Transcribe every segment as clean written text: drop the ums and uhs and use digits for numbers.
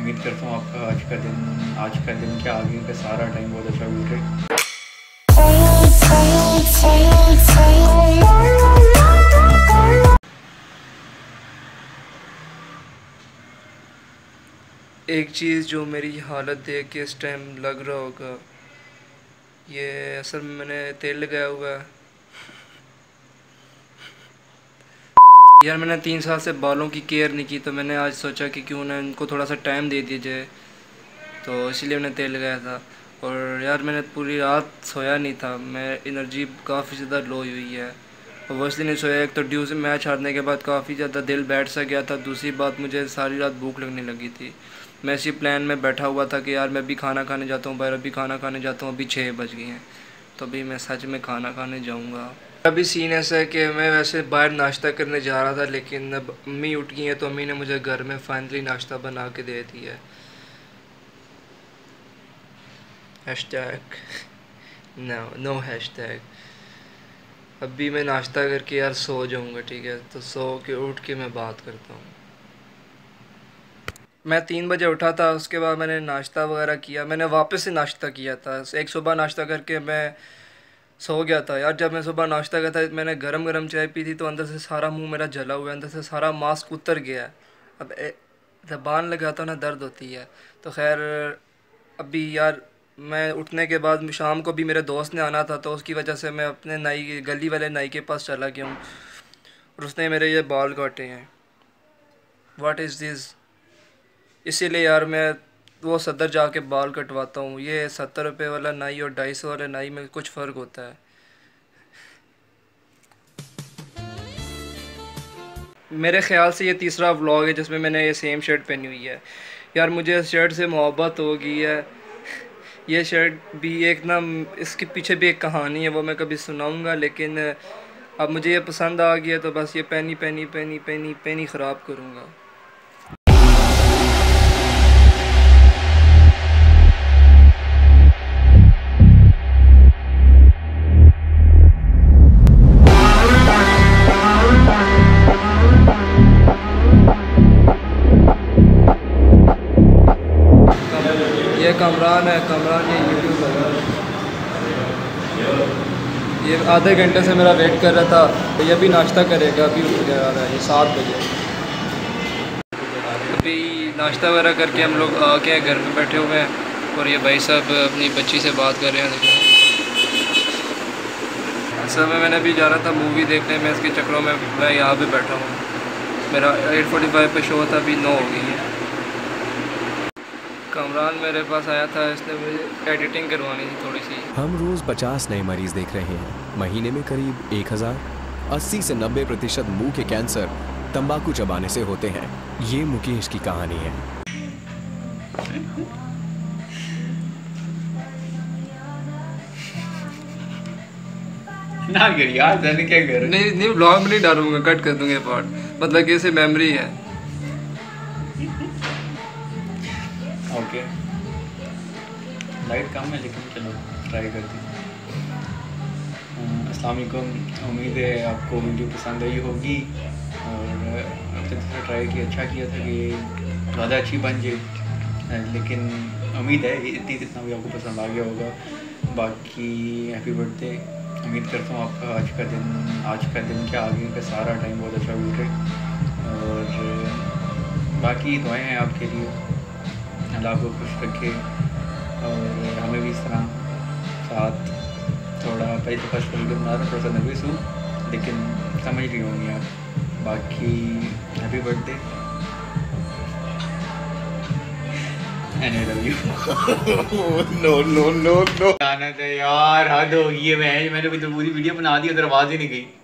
उम्मीद करता हूँ आपका आज का दिन क्या आगे का सारा टाइम बहुत अच्छा गुजरे। एक चीज़ जो मेरी हालत देख के इस टाइम लग रहा होगा, ये असल में मैंने तेल लगाया हुआ है यार। मैंने 3 साल से बालों की केयर नहीं की, तो मैंने आज सोचा कि क्यों ना इनको थोड़ा सा टाइम दे दिया जाए, तो इसलिए मैंने तेल लगाया था। और यार मैंने पूरी रात सोया नहीं था, मैं एनर्जी काफ़ी ज़्यादा लो हुई है। और वो इसलिए नहीं सोया, एक तो ड्यू से मैच हारने के बाद काफ़ी ज़्यादा दिल बैठ सा गया था, दूसरी बात मुझे सारी रात भूख लगने लगी थी। मैं इसी प्लान में बैठा हुआ था कि यार मैं भी खाना खाने जाता हूँ बाहर, अभी खाना खाने जाता हूँ, अभी 6 बज गए हैं, तो अभी मैं सच में खाना खाने जाऊँगा। अभी सीन ऐसा है कि मैं वैसे बाहर नाश्ता करने जा रहा था, लेकिन अब अम्मी उठ गई हैं, तो अम्मी ने मुझे घर में फाइनली नाश्ता बना के दे दिया है। Hashtag no hashtag. अभी मैं नाश्ता करके यार सो जाऊँगा, ठीक है? तो सो के उठ के मैं बात करता हूँ। मैं 3 बजे उठा था, उसके बाद मैंने नाश्ता वगैरह किया, मैंने वापस से नाश्ता किया था। एक सुबह नाश्ता करके मैं सो गया था यार। जब मैं सुबह नाश्ता किया था, मैंने गरम गरम चाय पी थी, तो अंदर से सारा मुंह मेरा जला हुआ है, अंदर से सारा मास्क उतर गया है। अब ज़बान लगाता ना दर्द होती है। तो खैर अभी यार मैं उठने के बाद शाम को भी मेरे दोस्त ने आना था, तो उसकी वजह से मैं अपने नाई गली वाले नाई के पास चला गया हूँ, और उसने मेरे ये बाल काटे हैं। What is this? इसीलिए यार मैं वो सदर जाके बाल कटवाता हूँ। ये 70 रुपये वाला नाई और 250 वाले नाई में कुछ फ़र्क होता है। मेरे ख़्याल से ये तीसरा व्लॉग है जिसमें मैंने ये सेम शर्ट पहनी हुई है। यार मुझे इस शर्ट से मोहब्बत हो गई है। ये शर्ट भी एक ना, इसके पीछे भी एक कहानी है, वो मैं कभी सुनाऊंगा, लेकिन अब मुझे ये पसंद आ गया, तो बस ये पहनी ख़राब करूँगा। ये कमरान है, कमरान ये यूट्यूबर है। ये आधे घंटे से मेरा वेट कर रहा था, तो ये भी नाश्ता करेगा, अभी उठ गया रहा है, ये 7 बजे। अभी नाश्ता वगैरह करके हम लोग आके घर में बैठे हुए हैं, और ये भाई साहब अपनी बच्ची से बात कर रहे हैं। देखो असल में मैंने भी जा रहा था मूवी देखने में, इसके चक्रों में मैं यहाँ पे बैठा हूँ। मेरा 8:45 पे शो था, अभी 9 हो गई है। कमरान मेरे पास आया था, इसने मुझे एडिटिंग करवानी थी थोड़ी सी। हम रोज 50 नए मरीज देख रहे हैं, महीने में करीब 1000। 80 से 90% मुंह के कैंसर तंबाकू चबाने से होते हैं। ये मुकेश की कहानी है। ना गिर यार, जाने क्या कर? नहीं ब्लॉग में नहीं डालूंगा, कट कर दूंगा पार्ट, मतलब कि इसे मेमोरी है। ओके, लाइट कम है लेकिन चलो ट्राई करते हैं। अस्सलाम वालेकुम, उम्मीद है आपको वीडियो पसंद आई होगी, और आपसे दूसरा ट्राई किया, अच्छा किया था कि ज़्यादा अच्छी बन जाए, लेकिन उम्मीद है इतना भी आपको पसंद आ गया होगा। बाकी हैप्पी बर्थडे। उम्मीद करता हूँ आपका आज का दिन क्या आगे का सारा टाइम बहुत अच्छा गुजरे, और बाकी दुआएं हैं आपके लिए, अल्लाह को खुश रखे, और हमें भी इस तरह साथ थोड़ा पहले तो फर्स्ट वीडियो बना रहा, थोड़ा सा नर्वस हूँ, लेकिन समझ रही होंगी आप। बाकी happy birthday and I love you. No आना था यार, हद हो गई है। मैंने भी तो पूरी वीडियो बना दी, उधर आवाज़ ही नहीं गई।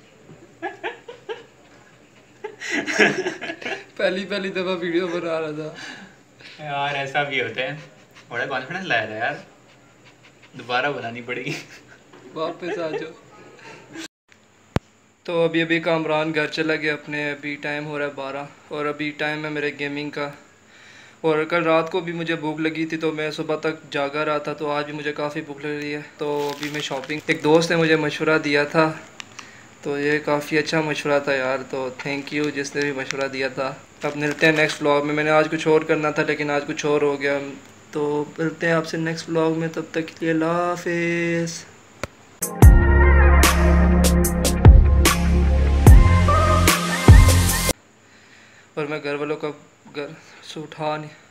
पहली दफ़ा वीडियो बना रहा था यार, ऐसा भी होता है। बड़ा कॉन्फिडेंस लाया था यार, दोबारा बनानी पड़ेगी। वापस आ जाओ। तो अभी कामरान घर चला गया अपने, अभी टाइम हो रहा है 12, और अभी टाइम है मेरे गेमिंग का। और कल रात को भी मुझे भूख लगी थी, तो मैं सुबह तक जागा रहा था, तो आज भी मुझे काफ़ी भूख लग रही है। तो अभी मैं शॉपिंग, एक दोस्त ने मुझे मशवरा दिया था, तो ये काफ़ी अच्छा मशवरा था यार, तो थैंक यू जिसने भी मशवरा दिया था। अब मिलते हैं नेक्स्ट व्लॉग में। मैंने आज कुछ और करना था लेकिन आज कुछ और हो गया, तो मिलते हैं आपसे नेक्स्ट व्लॉग में। तब तक के लिए अल्लाह हाफिज़। और मैं घर वालों का घर से उठा नहीं